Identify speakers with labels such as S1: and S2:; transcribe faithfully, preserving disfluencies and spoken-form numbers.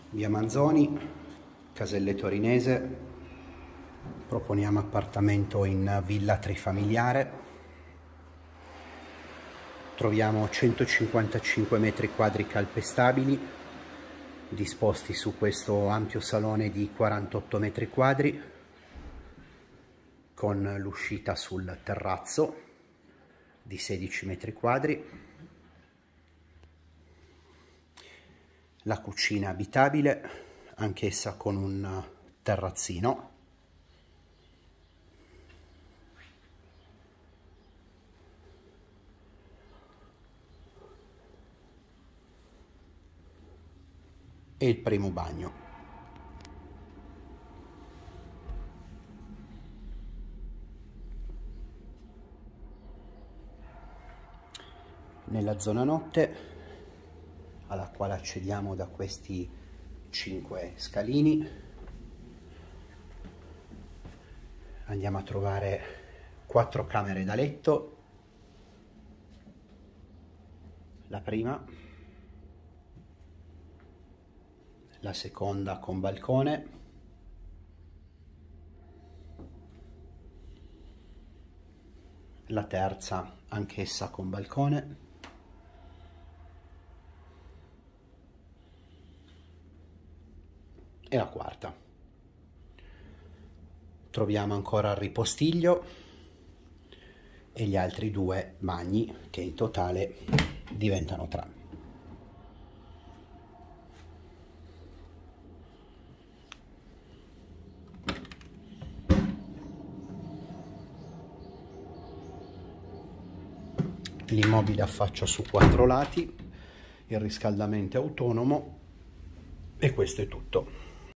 S1: Via Manzoni, Caselle Torinese, proponiamo appartamento in villa trifamiliare, troviamo centocinquantacinque metri quadri calpestabili, disposti su questo ampio salone di quarantotto metri quadri, con l'uscita sul terrazzo di sedici metri quadri, la cucina abitabile, anch'essa con un terrazzino, e il primo bagno. Nella zona notte, alla quale accediamo da questi cinque scalini, andiamo a trovare quattro camere da letto, la prima, la seconda con balcone, la terza anch'essa con balcone, e la quarta. Troviamo ancora il ripostiglio e gli altri due bagni, che in totale diventano tre. L'immobile affaccia su quattro lati, il riscaldamento è autonomo e questo è tutto.